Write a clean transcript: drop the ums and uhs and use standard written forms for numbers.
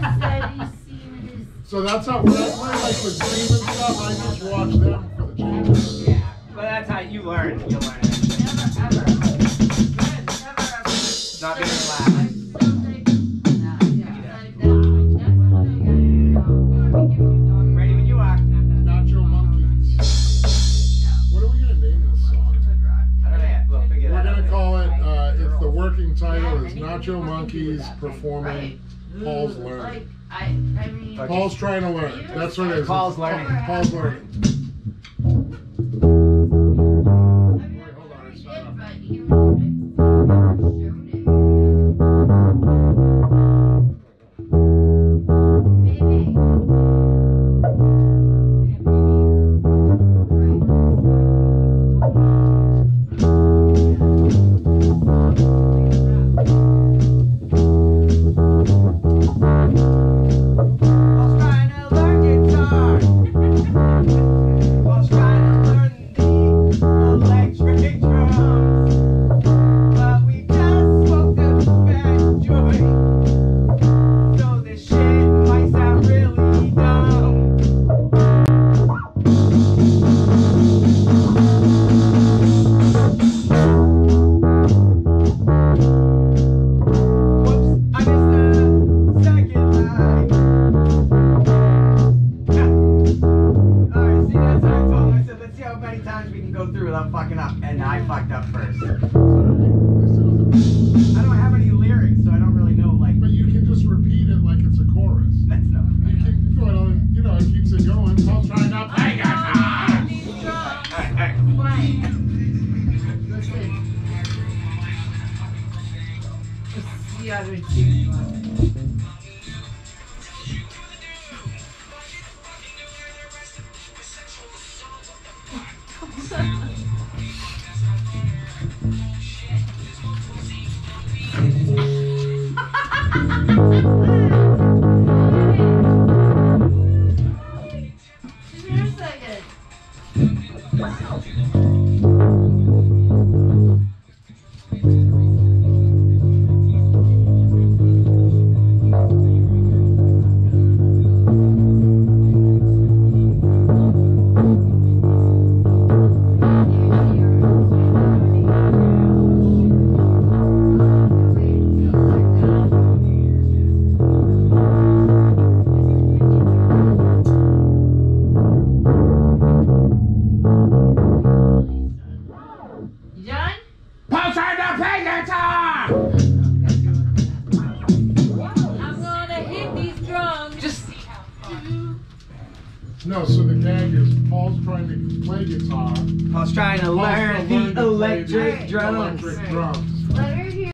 So that's how when I play like with Steve and stuff, I just watch them for the changes. Yeah, but that's how you learn. You'll learn it. Never ever. Not being relaxed. Ready when you are. Nacho Monkeys. What are we gonna name this song? I don't know yet. We'll figure that out. We're gonna call it. If the working title is Nacho Monkeys performing Paul's Learning. Paul's trying to learn. That's what it is. Paul's learning. Paul's learning. No, so the gag is Paul's trying to play guitar. Paul's trying to learn the electric drums. Electric drums.